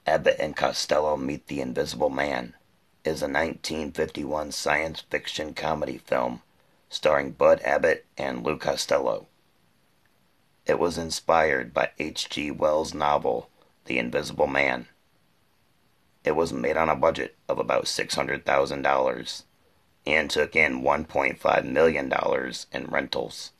Abbott and Costello Meet the Invisible Man is a 1951 science fiction comedy film starring Bud Abbott and Lou Costello. It was inspired by H. G. Wells' novel The Invisible Man. It was made on a budget of about $600,000 and took in $1.5 million in rentals.